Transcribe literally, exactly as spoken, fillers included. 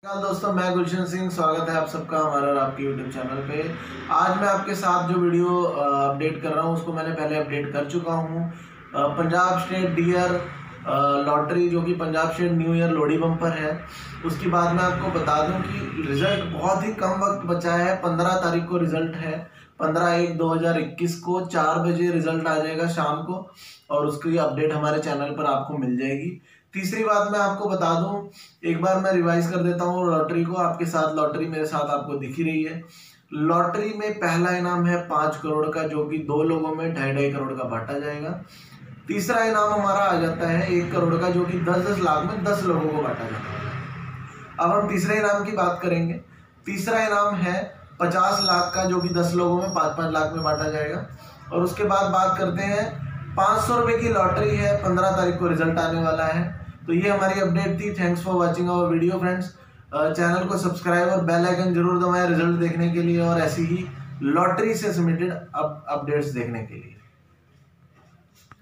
नमस्कार दोस्तों, मैं गुलशन सिंह। स्वागत है आप सबका हमारा और आपके यूट्यूब चैनल पे। आज मैं आपके साथ जो वीडियो अपडेट कर रहा हूँ उसको मैंने पहले अपडेट कर चुका हूँ। पंजाब स्टेट डियर लॉटरी जो कि Punjab state new year Lohri bumper है, उसकी बात मैं आपको बता दूं कि रिजल्ट बहुत ही कम वक्त बचा है। पंद्रह तारीख को रिजल्ट है, पंद्रह एक दो हज़ार इक्कीस को चार बजे रिजल्ट आ जाएगा शाम को, और उसकी अपडेट हमारे चैनल पर आपको मिल जाएगी। तीसरी बात मैं आपको बता दूं, एक बार मैं रिवाइज कर देता हूं लॉटरी को। आपके साथ लॉटरी मेरे साथ आपको दिख ही रही है। लॉटरी में पहला इनाम है पाँच करोड़ का, जो कि दो लोगों में ढाई ढाई करोड़ का बांटा जाएगा। तीसरा इनाम हमारा आ जाता है एक करोड़ का, जो कि दस दस लाख में दस लोगों को बांटा जाता है। अब हम तीसरे इनाम की बात करेंगे। तीसरा इनाम है पचास लाख का, जो कि दस लोगों में पाँच पाँच लाख में बांटा जाएगा। और उसके बाद बात करते हैं पाँच सौ रुपये की लॉटरी है, पंद्रह तारीख को रिजल्ट आने वाला है। तो ये हमारी अपडेट थी। Thanks for watching our video friends. Channel को सब्सक्राइब और बेल आइकन जरूर दबाएं रिजल्ट देखने के लिए और ऐसी ही लॉटरी से रिलेटेड अपडेट्स देखने के लिए।